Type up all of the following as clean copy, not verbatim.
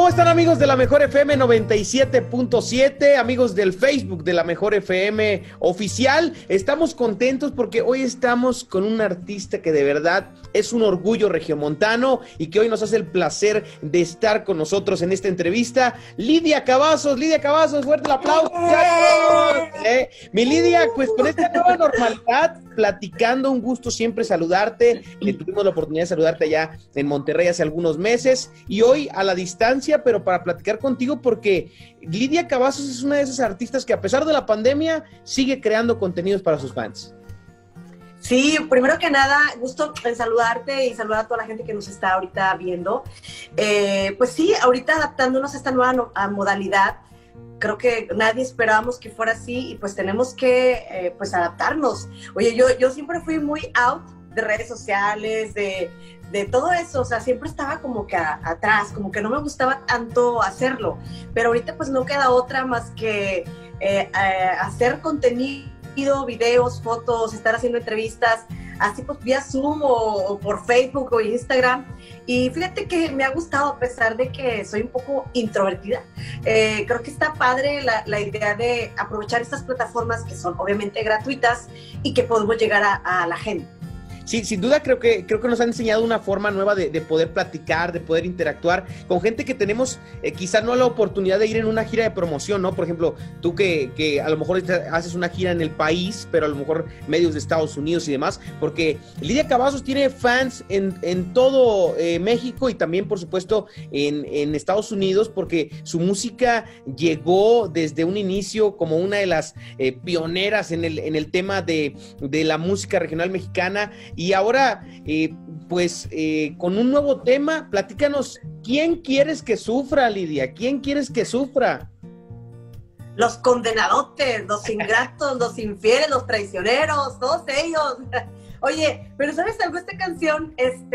¿Cómo están, amigos de la Mejor FM 97.7? Amigos del Facebook de la Mejor FM oficial, estamos contentos porque hoy estamos con un artista que de verdad es un orgullo regiomontano y que hoy nos hace el placer de estar con nosotros en esta entrevista. Lidia Cavazos, fuerte el aplauso. Mi Lidia, pues con esta nueva normalidad, platicando, un gusto siempre saludarte. Tuvimos la oportunidad de saludarte allá en Monterrey hace algunos meses y hoy a la distancia, pero para platicar contigo porque Lidia Cavazos es una de esas artistas que a pesar de la pandemia sigue creando contenidos para sus fans. Sí, primero que nada, gusto en saludarte y saludar a toda la gente que nos está ahorita viendo. Pues sí, ahorita adaptándonos a esta nueva modalidad, creo que nadie esperábamos que fuera así y pues tenemos que pues adaptarnos. Oye, yo siempre fui muy out de redes sociales, de todo eso, o sea, siempre estaba como que atrás, como que no me gustaba tanto hacerlo, pero ahorita pues no queda otra más que hacer contenido, videos, fotos, estar haciendo entrevistas, así pues vía Zoom o por Facebook o Instagram. Y fíjate que me ha gustado a pesar de que soy un poco introvertida. Creo que está padre la idea de aprovechar estas plataformas que son obviamente gratuitas y que podemos llegar a la gente. Sí, sin duda creo que nos han enseñado una forma nueva de poder platicar, de poder interactuar con gente que tenemos quizá no la oportunidad de ir en una gira de promoción, ¿no? Por ejemplo, tú que a lo mejor haces una gira en el país, pero a lo mejor medios de Estados Unidos y demás, porque Lidia Cavazos tiene fans en todo México y también, por supuesto, en Estados Unidos, porque su música llegó desde un inicio como una de las pioneras en el tema de la música regional mexicana. Y ahora, con un nuevo tema, platícanos, ¿quién quieres que sufra, Lidia? ¿Quién quieres que sufra? Los condenadotes, los ingratos, los infieles, los traicioneros, todos ellos. Oye, pero ¿sabes algo? Esta canción,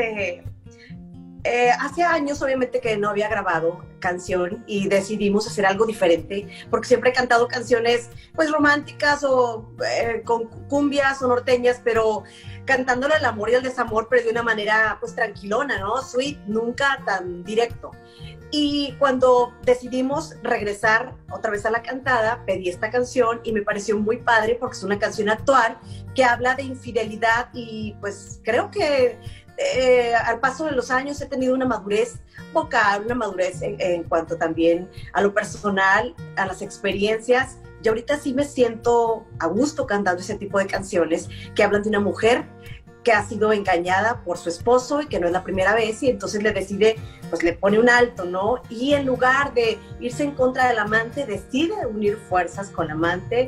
hace años obviamente que no había grabado canción y decidimos hacer algo diferente porque siempre he cantado canciones pues románticas o con cumbias o norteñas, pero cantándole al amor y al desamor, pero de una manera pues tranquilona, ¿no? Sweet, nunca tan directo. Y cuando decidimos regresar otra vez a la cantada, pedí esta canción y me pareció muy padre porque es una canción actual que habla de infidelidad y pues creo que al paso de los años he tenido una madurez vocal, una madurez en cuanto también a lo personal, a las experiencias. Y ahorita sí me siento a gusto cantando ese tipo de canciones que hablan de una mujer que ha sido engañada por su esposo y que no es la primera vez y entonces le decide, pues le pone un alto, ¿no? Y en lugar de irse en contra del amante, decide unir fuerzas con el amante,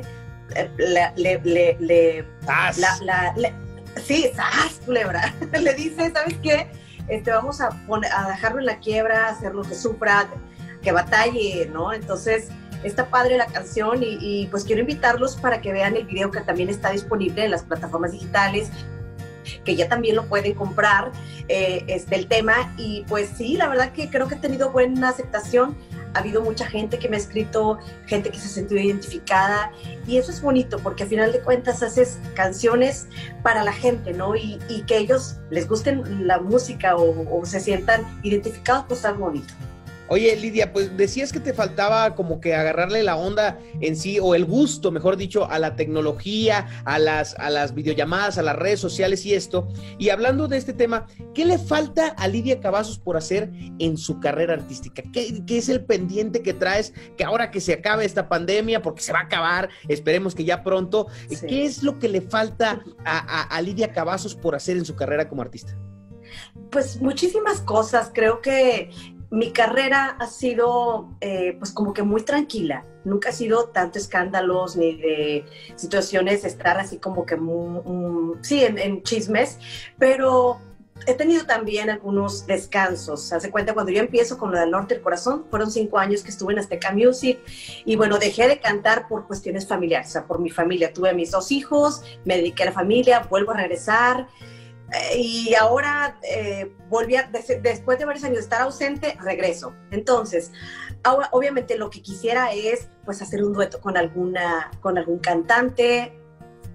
sí, ¡zas, culebra! Le dice, ¿sabes qué? Vamos a dejarlo en la quiebra, hacer lo que sufra, que batalle, ¿no? Entonces, está padre la canción y pues quiero invitarlos para que vean el video que también está disponible en las plataformas digitales, que ya también lo pueden comprar, el tema. Y pues sí, la verdad que creo que he tenido buena aceptación. Ha habido mucha gente que me ha escrito, gente que se ha sentido identificada y eso es bonito porque al final de cuentas haces canciones para la gente, ¿no? Y que ellos les gusten la música o se sientan identificados, pues algo bonito. Oye, Lidia, pues decías que te faltaba como que agarrarle la onda en sí, o el gusto, mejor dicho, a la tecnología, a las videollamadas, a las redes sociales y esto. Y hablando de este tema, ¿qué le falta a Lidia Cavazos por hacer en su carrera artística? ¿Qué es el pendiente que traes, que ahora que se acabe esta pandemia, porque se va a acabar, esperemos que ya pronto, sí. ¿Qué es lo que le falta a Lidia Cavazos por hacer en su carrera como artista? Pues muchísimas cosas, creo que mi carrera ha sido pues como que muy tranquila, nunca ha sido tanto escándalos ni de situaciones estar así como que sí, en chismes, pero he tenido también algunos descansos. Hace cuenta, cuando yo empiezo con lo del Norte del Corazón, fueron 5 años que estuve en Azteca Music y bueno, dejé de cantar por cuestiones familiares, o sea, por mi familia. Tuve a mis 2 hijos, me dediqué a la familia, vuelvo a regresar. Y ahora después de varios años de estar ausente, regreso. Entonces, ahora, obviamente lo que quisiera es pues hacer un dueto con algún cantante,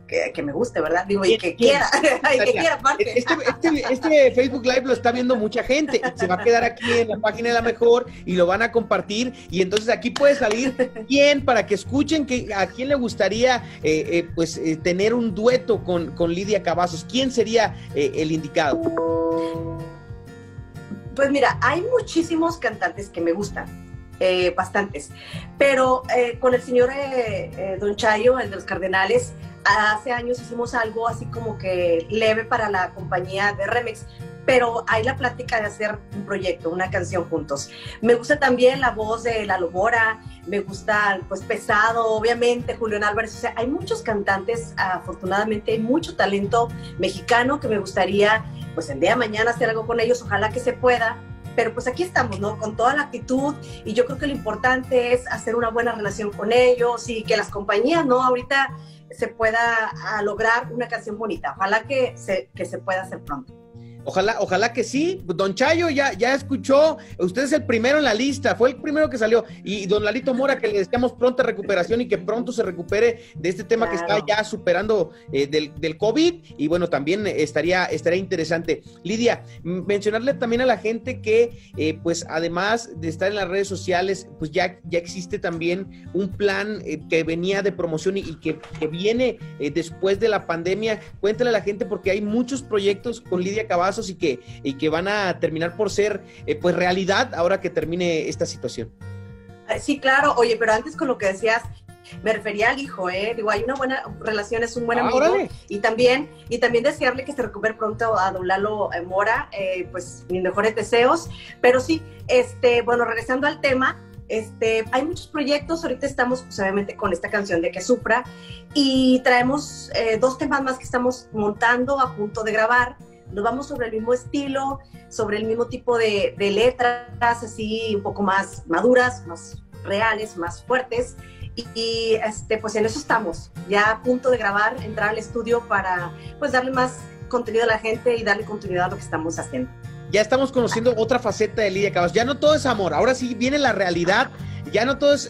que me guste, ¿verdad? Digo, y que quiera, y que quiera aparte. Este Facebook Live lo está viendo mucha gente, se va a quedar aquí en la página de La Mejor y lo van a compartir, y entonces aquí puede salir quién, para que escuchen a quién le gustaría tener un dueto con Lidia Cavazos. ¿Quién sería el indicado? Pues mira, hay muchísimos cantantes que me gustan, bastantes, pero con el señor Don Chayo, el de los Cardenales, hace años hicimos algo así como que leve para la compañía de Remix, pero hay la plática de hacer un proyecto, una canción juntos. Me gusta también la voz de Lalo Mora, me gusta pues Pesado, obviamente, Julián Álvarez. O sea, hay muchos cantantes, afortunadamente hay mucho talento mexicano que me gustaría pues el día de mañana hacer algo con ellos, ojalá que se pueda. Pero pues aquí estamos, ¿no? Con toda la actitud, y yo creo que lo importante es hacer una buena relación con ellos y que las compañías, ¿no? Ahorita se pueda lograr una canción bonita. Ojalá que se pueda hacer pronto. Ojalá que sí. Don Chayo ya escuchó, usted es el primero en la lista, fue el primero que salió, y don Lalito Mora, que le deseamos pronta recuperación y que pronto se recupere de este tema, claro, que está ya superando del COVID, y bueno, también estaría interesante. Lidia, mencionarle también a la gente que pues además de estar en las redes sociales, pues ya existe también un plan que venía de promoción y que viene después de la pandemia. Cuéntale a la gente, porque hay muchos proyectos con Lidia Cavazos y que van a terminar por ser pues realidad ahora que termine esta situación. Sí, claro. Oye, pero antes con lo que decías, me refería al hijo, digo, hay una buena relación, es un buen amigo, órale. y también desearle que se recupere pronto a don Lalo Mora, pues mis mejores deseos. Pero sí, bueno, regresando al tema, hay muchos proyectos. Ahorita estamos pues, obviamente con esta canción de Que Sufra, y traemos 2 temas más que estamos montando, a punto de grabar. Nos vamos sobre el mismo estilo, sobre el mismo tipo de letras, así un poco más maduras, más reales, más fuertes. Y pues en eso estamos, ya a punto de grabar, entrar al estudio para pues darle más contenido a la gente y darle continuidad a lo que estamos haciendo. Ya estamos conociendo otra faceta de Lidia Cavazos. Ya no todo es amor, ahora sí viene la realidad. Ya no todo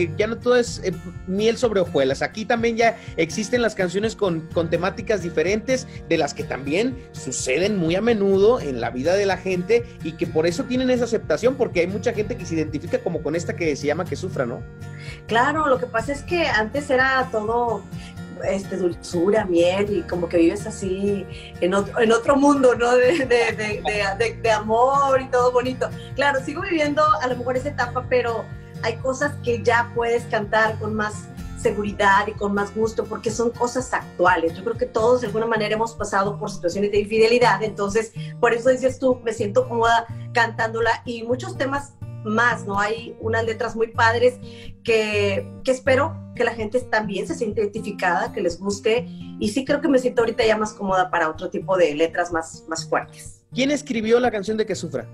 es miel sobre hojuelas. Aquí también ya existen las canciones con temáticas diferentes, de las que también suceden muy a menudo en la vida de la gente, y que por eso tienen esa aceptación, porque hay mucha gente que se identifica como con esta que se llama Que Sufra, ¿no? Claro, lo que pasa es que antes era todo dulzura, miel, y como que vives así en otro mundo, ¿no? De amor y todo bonito. Claro, sigo viviendo a lo mejor esa etapa, pero hay cosas que ya puedes cantar con más seguridad y con más gusto, porque son cosas actuales. Yo creo que todos de alguna manera hemos pasado por situaciones de infidelidad, entonces por eso dices tú, me siento cómoda cantándola, y muchos temas más, ¿no? Hay unas letras muy padres que espero que la gente también se sienta identificada, que les guste, y sí creo que me siento ahorita ya más cómoda para otro tipo de letras más fuertes. ¿Quién escribió la canción de Que Sufra?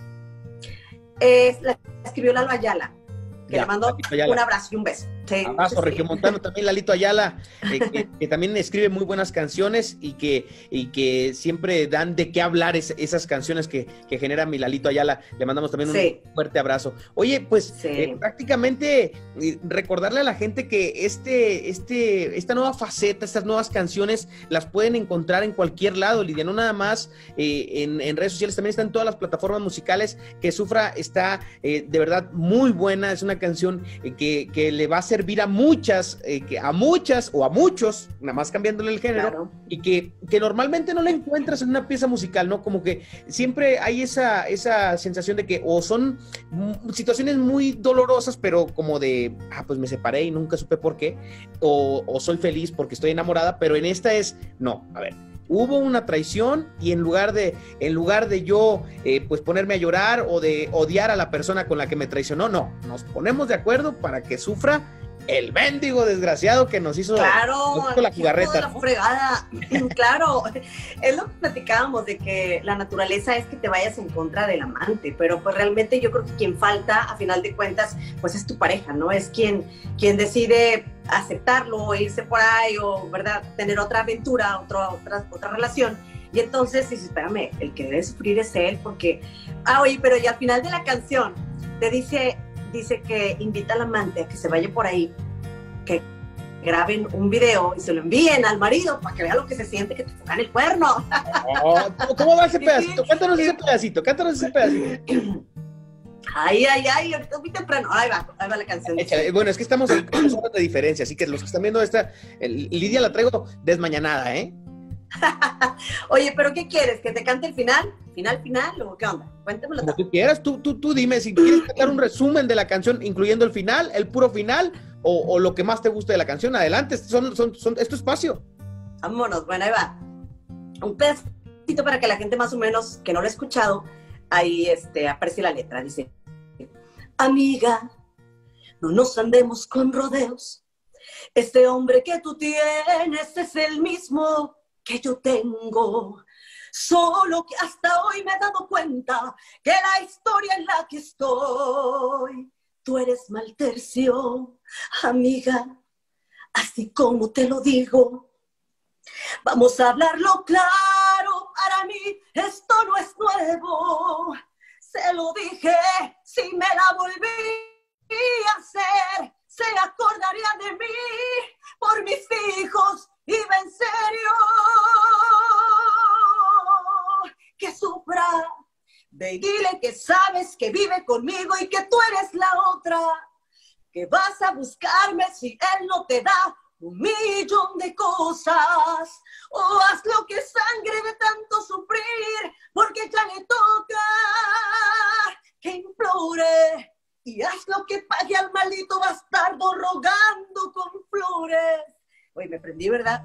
La escribió Lalo Ayala, que le mando un abrazo y un beso. Sí, abrazo, regiomontano, también Lalito Ayala, que también escribe muy buenas canciones, y que siempre dan de qué hablar esas canciones que genera mi Lalito Ayala. Le mandamos también un fuerte abrazo. Oye, pues prácticamente recordarle a la gente que esta nueva faceta, estas nuevas canciones las pueden encontrar en cualquier lado, Lidia, no nada más en redes sociales, también está en todas las plataformas musicales. Que Sufra está de verdad muy buena, es una canción que le va a servir a muchas o a muchos, nada más cambiándole el género, claro, y que normalmente no la encuentras en una pieza musical, ¿no? Como que siempre hay esa sensación de que o son situaciones muy dolorosas, pero como de, pues me separé y nunca supe por qué, o soy feliz porque estoy enamorada, pero en esta no, a ver, hubo una traición, y en lugar de yo pues ponerme a llorar o de odiar a la persona con la que me traicionó, no, nos ponemos de acuerdo para que sufra el mendigo desgraciado que nos hizo, la jugarreta, ¿no? Fregada. Claro, es lo que platicábamos, de que la naturaleza es que te vayas en contra del amante, pero pues realmente yo creo que quien falta, a final de cuentas, pues es tu pareja, ¿no? Es quien decide aceptarlo o irse por ahí, o, ¿verdad?, tener otra aventura, otra relación. Y entonces dices, espérame, el que debe sufrir es él, porque, oye, pero y al final de la canción te dice que invita al amante a que se vaya por ahí, que graben un video y se lo envíen al marido para que vea lo que se siente que te tocan el cuerno. Oh, ¿cómo va ese pedacito? Cántanos ese pedacito. Ay, ahorita es muy temprano. Ahí va la canción. Échale. Bueno, es que estamos en 2 horas de diferencia, así que los que están viendo Lidia la traigo desmañanada, ¿eh? Oye, ¿pero qué quieres? ¿Que te cante el final? ¿Final o qué onda? Cuéntamelo. Como tú quieras, tú dime si quieres cantar un resumen de la canción, incluyendo el final, el puro final, o lo que más te guste de la canción. Adelante, es tu espacio. Vámonos, bueno, ahí va. Un pedacito para que la gente más o menos que no lo ha escuchado, ahí aprecie la letra. Dice: amiga, no nos andemos con rodeos. Este hombre que tú tienes es el mismo que yo tengo. Solo que hasta hoy me he dado cuenta que la historia en la que estoy, tú eres mal tercio, amiga, así como te lo digo. Vamos a hablarlo claro, para mí esto no es nuevo. Se lo dije, si me la volví a hacer, se acordaría de mí por mis hijos, iba en serio. Que sufra, ve y dile que sabes que vive conmigo y que tú eres la otra, que vas a buscarme si él no te da 1,000,000 de cosas, o haz lo que sangre de tanto sufrir, porque ya le toca que implore, y haz lo que pague al maldito bastardo rogando con flores. Oye, me prendí, ¿verdad?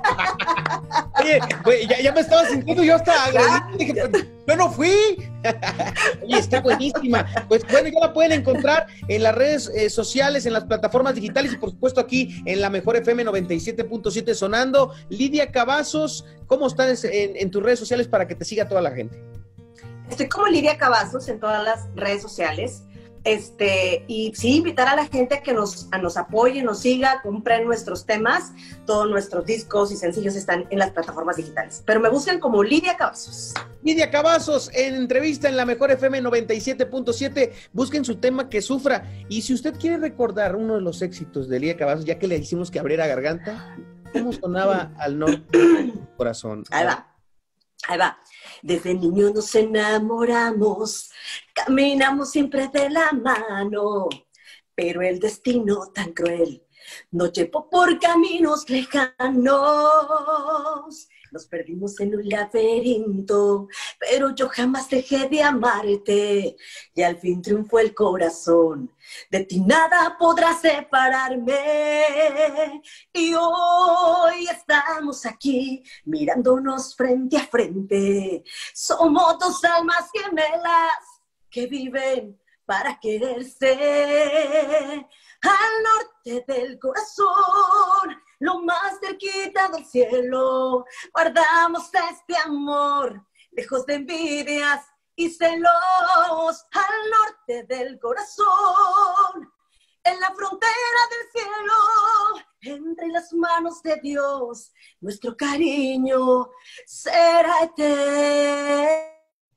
Oye, ya me estaba sintiendo yo hasta agredido. Dije, yo no fui. Oye, está buenísima. Pues bueno, ya la pueden encontrar en las redes sociales, en las plataformas digitales y por supuesto aquí en la Mejor FM 97.7 sonando. Lidia Cavazos, ¿cómo estás en tus redes sociales para que te siga toda la gente? Estoy como Lidia Cavazos en todas las redes sociales. Y sí, invitar a la gente a que nos apoye, nos siga, compren nuestros temas. Todos nuestros discos y sencillos están en las plataformas digitales. Pero me buscan como Lidia Cavazos. Lidia Cavazos, en entrevista en la Mejor FM 97.7. Busquen su tema, Que Sufra. Y si usted quiere recordar uno de los éxitos de Lidia Cavazos, ya que le hicimos que abriera garganta, ¿cómo sonaba Al Norte del Corazón? Ahí va. Desde niños nos enamoramos, caminamos siempre de la mano, pero el destino tan cruel nos llevó por caminos lejanos. Nos perdimos en un laberinto, pero yo jamás dejé de amarte, y al fin triunfó el corazón. De ti nada podrá separarme, y hoy estamos aquí, mirándonos frente a frente. Somos 2 almas gemelas que viven para quererse. Al norte del corazón, lo más cerquita del cielo, guardamos este amor, lejos de envidias y celos. Al norte del corazón, en la frontera del cielo, entre las manos de Dios, nuestro cariño será eterno.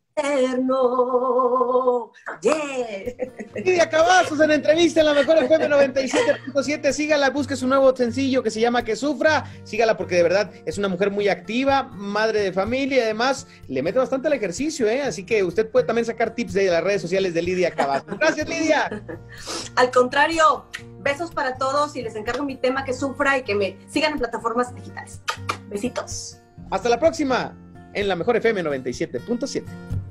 Yeah. Lidia Cavazos en entrevista en la Mejor FM 97.7. Sígala, busque su nuevo sencillo que se llama Que Sufra. Sígala porque de verdad es una mujer muy activa, madre de familia y además le mete bastante al ejercicio, así que usted puede también sacar tips de las redes sociales de Lidia Cavazos. Gracias, Lidia. Al contrario, besos para todos y les encargo mi tema Que Sufra y que me sigan en plataformas digitales. Besitos. Hasta la próxima en la Mejor FM 97.7.